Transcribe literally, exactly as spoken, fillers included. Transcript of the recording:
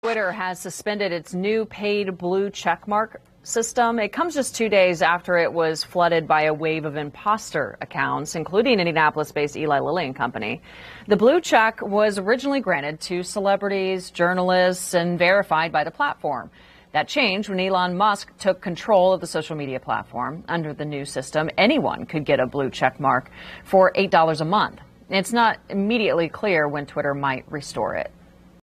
Twitter has suspended its new paid blue checkmark system. It comes just two days after it was flooded by a wave of imposter accounts, including Indianapolis-based Eli Lilly and Company. The blue check was originally granted to celebrities, journalists, and verified by the platform. That changed when Elon Musk took control of the social media platform. Under the new system, anyone could get a blue check mark for eight dollars a month. It's not immediately clear when Twitter might restore it.